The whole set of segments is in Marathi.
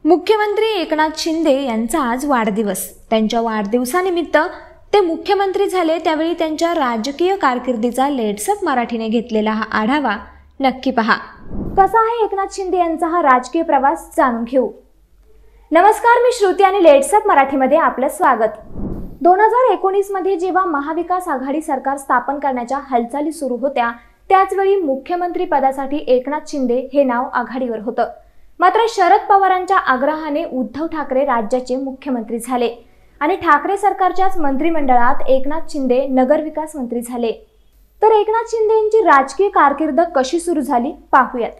मुख्यमंत्री एकनाथ शिंदे यांचा आज वाढदिवस। त्यांच्या वाढदिवसानिमित्त ते मुख्यमंत्री झाले त्यावेळी त्यांच्या राजकीय कारकिर्दीचा लेट्सअप मराठीने घेतलेला हा आढावा नक्की पहा। कसा आहे एकनाथ शिंदे यांचा हा राजकीय प्रवास जाणून घेऊ। नमस्कार, मी श्रुती आणि लेट्सअप मराठीमध्ये आपलं स्वागत। 2019 मध्ये जेव्हा महाविकास आघाडी सरकार स्थापन करण्याच्या हालचाली सुरू होत्या त्याचवेळी मुख्यमंत्री पदासाठी एकनाथ शिंदे हे नाव आघाडीवर होतं। मात्र शरद पवारांच्या आग्रहाने उद्धव ठाकरे राज्याचे मुख्यमंत्री झाले आणि ठाकरे सरकारच्याच मंत्रिमंडळात एकनाथ शिंदे नगरविकास मंत्री झाले। तर एकनाथ शिंदे यांची राजकीय कारकीर्द कशी सुरू झाली पाहूयात।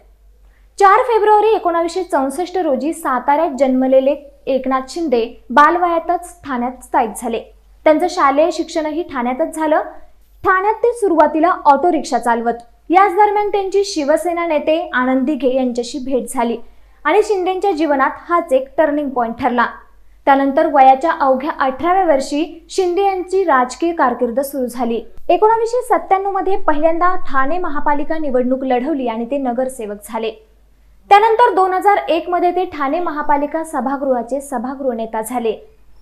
4 फेब्रुवारी 1964 रोजी साताऱ्यात जन्मलेले एकनाथ शिंदे बालवयातच ठाण्यात स्थायिक झाले। त्यांचं शालेय शिक्षणही ठाण्यातच झालं। ठाण्यात ते सुरुवातीला ऑटो रिक्षा चालवत। याच दरम्यान त्यांची शिवसेना नेते आनंद दिघे यांच्याशी भेट झाली आणि शिंदेंच्या जीवनात हाच एक टर्निंग पॉइंट ठरला। त्यानंतर वयाच्या अवघ्या 18व्या वर्षी शिंदे यांची राजकीय कारकीर्द सुरू झाली। 1997 मध्ये पहिल्यांदा ठाणे महापालिका निवडणूक लढवली आणि ते नगरसेवक झाले। त्यानंतर 2001 मध्ये ते ठाणे महापालिका सभागृहाचे सभागृह नेता झाले।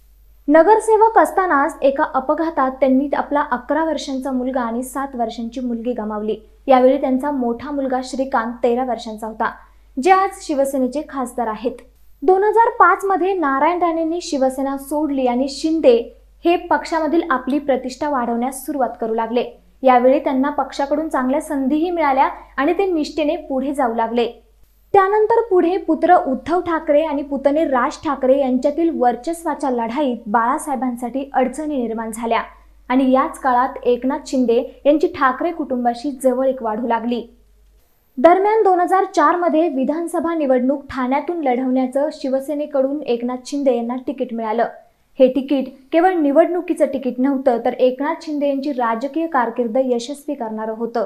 नगरसेवक असतानाच एका अपघातात त्यांनी आपला 11 वर्षांचा मुलगा आणि 7 वर्षांची मुलगी गमावली। यावेळी त्यांचा मोठा मुलगा श्रीकांत 13 वर्षांचा होता, जे आज शिवसेनेचे खासदार आहेत। 2005 मध्ये नारायण राणेंनी शिवसेना सोडली आणि शिंदे हे पक्षामधील आपली प्रतिष्ठा वाढवण्यास सुरुवात करू लागले। यावेळी त्यांना पक्षाकडून चांगल्या संधीही मिळाल्या आणि ते निष्ठेने पुढे जाऊ लागले। त्यानंतर पुढे पुत्र उद्धव ठाकरे आणि पुतणे राज ठाकरे यांच्यातील वर्चस्वाच्या लढाईत बाळासाहेबांसाठी अडचणी निर्माण झाल्या आणि याच काळात एकनाथ शिंदे यांची ठाकरे कुटुंबाशी जवळीक वाढू लागली। दरम्यान 2004 मध्ये विधानसभा निवडणूक ठाण्यातून लढवण्याचं शिवसेनेकडून एकनाथ शिंदे यांना तिकीट मिळालं। हे तिकीट केवळ निवडणुकीचं तिकीट नव्हतं, तर एकनाथ शिंदे यांची राजकीय कारकीर्द यशस्वी करणारं होतं।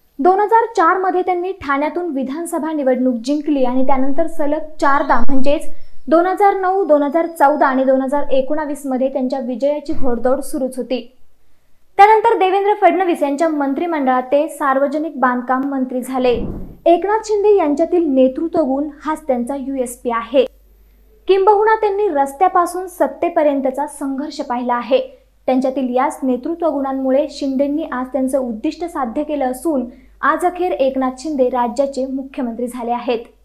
2004 मध्ये त्यांनी ठाण्यातून विधानसभा निवडणूक जिंकली आणि त्यानंतर सलग 4दा म्हणजेच 2009, 2014 आणि 2019 मध्ये त्यांच्या विजयाची घोडदौड सुरूच होती। त्यानंतर देवेंद्र फडणवीस यांच्या मंत्रिमंडळात ते सार्वजनिक बांधकाम मंत्री झाले। एकनाथ शिंदे यांच्यातील नेतृत्व गुण हाच त्यांचा USP आहे। किंबहुना त्यांनी रस्त्यापासून सत्तेपर्यंतचा संघर्ष पाहिला आहे। त्यांच्यातील याच नेतृत्व गुणांमुळे शिंदेंनी आज त्यांचं उद्दिष्ट साध्य केलं असून आज अखेर एकनाथ शिंदे राज्याचे मुख्यमंत्री झाले आहेत।